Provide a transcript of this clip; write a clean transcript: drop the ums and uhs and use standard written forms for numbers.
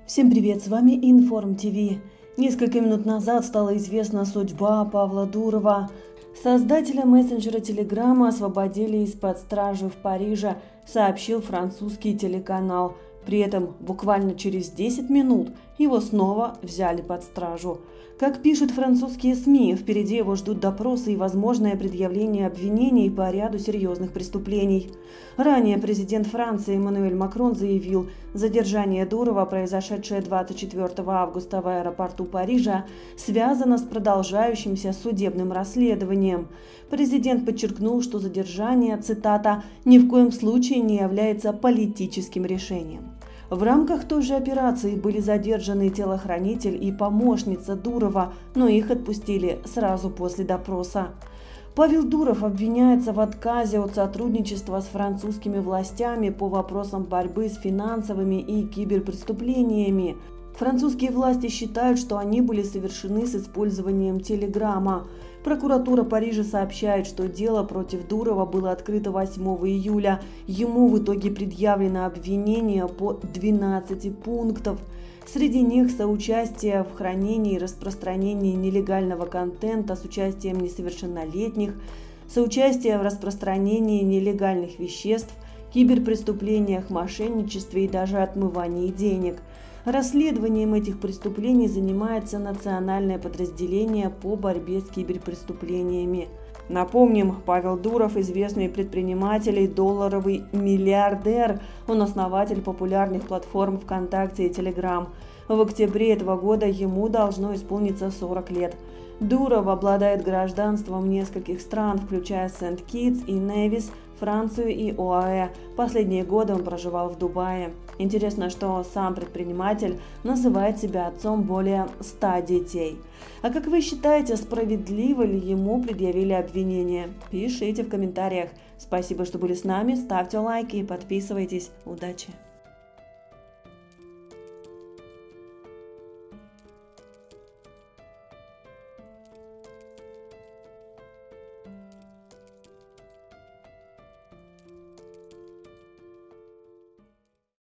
Всем привет, с вами Информ ТВ. Несколько минут назад стала известна судьба Павла Дурова. Создателя мессенджера Телеграма освободили из-под стражи в Париже, сообщил французский телеканал. При этом буквально через 10 минут его снова взяли под стражу. Как пишут французские СМИ, впереди его ждут допросы и возможное предъявление обвинений по ряду серьезных преступлений. Ранее президент Франции Эммануэль Макрон заявил, задержание Дурова, произошедшее 24 августа в аэропорту Парижа, связано с продолжающимся судебным расследованием. Президент подчеркнул, что задержание, цитата, «ни в коем случае не является политическим решением». В рамках той же операции были задержаны телохранитель и помощница Дурова, но их отпустили сразу после допроса. Павел Дуров обвиняется в отказе от сотрудничества с французскими властями по вопросам борьбы с финансовыми и киберпреступлениями. Французские власти считают, что они были совершены с использованием Телеграма. Прокуратура Парижа сообщает, что дело против Дурова было открыто 8 июля. Ему в итоге предъявлено обвинение по 12 пунктов. Среди них соучастие в хранении и распространении нелегального контента с участием несовершеннолетних, соучастие в распространении нелегальных веществ, киберпреступлениях, мошенничестве и даже отмывании денег. Расследованием этих преступлений занимается национальное подразделение по борьбе с киберпреступлениями. Напомним, Павел Дуров – известный предприниматель и долларовый миллиардер. Он основатель популярных платформ ВКонтакте и Телеграм. В октябре этого года ему должно исполниться 40 лет. Дуров обладает гражданством нескольких стран, включая Сент-Китс и Невис, Францию и ОАЭ. Последние годы он проживал в Дубае. Интересно, что сам предприниматель называет себя отцом более 100 детей. А как вы считаете, справедливо ли ему предъявили обвинение? Пишите в комментариях. Спасибо, что были с нами, ставьте лайки и подписывайтесь. Удачи!